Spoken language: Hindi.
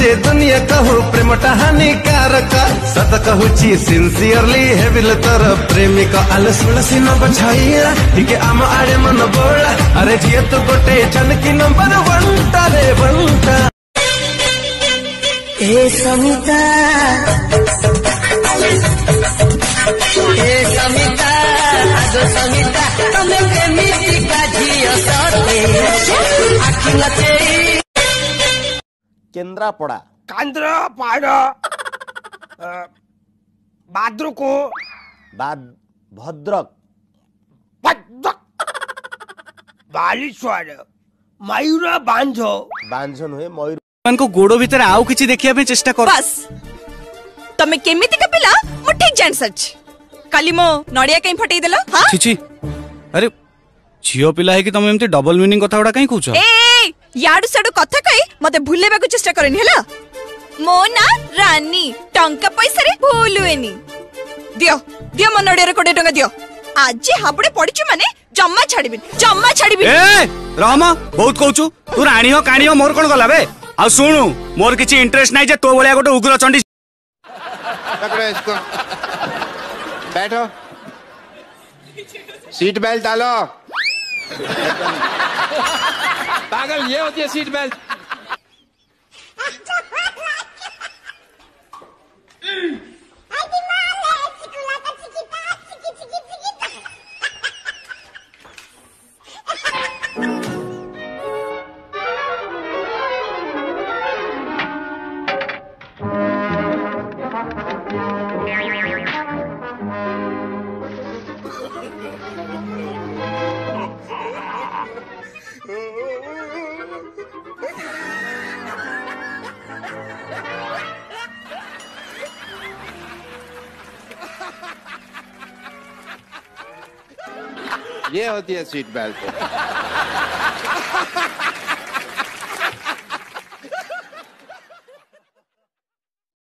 जे दुनिया कहू प्रेमटा हानिकारक सत कहूची सिंसियरली हेबिल तर प्रेमिक आल सुलसी न बछाइया ठीक आम आड़े मन बोला अरे जिए तो गोटे जानकी नंबर 1 रे 1 ए समिता आज समिता तमे केमिति काझियो सते आखि नते केंद्रापड़ा केंद्रापड़ा बाद्रुको भद्रक बालेश्वर मयूरा बांझो नुहे मयूर मन को गोड़ो भीतर आउ किछि देखिया पे चेष्टा कर बस तमे केमिति का पिला मो ठीक जान सच काली मो नडिया कहीं फटई देला हां छिछि अरे झियो पिला है कि तमे एमती डबल मीनिंग कथा उडा कहीं कहूछ ए याडू साडू कथा कई मते भूलेबा को चेष्टा करनी हला मो ना रानी टंका पैसा रे भूलुएनी दियो दियो मो नडिया रे 20 टंका दियो आज हाबड़े पड़िछु माने जम्मा छाड़ीबी ए रामा बहुत कहूछु तू राणी हो काणी हो मोर कोन गला बे आ सुनु मोर किछि इंटरेस्ट नाही जे तो बोलिया गोटे उग्र चंडी पकड़ो इसको बैठो सीट बेल्ट डालो पागल ये होती है सीट बेल्ट ये होती है सीट बेल्ट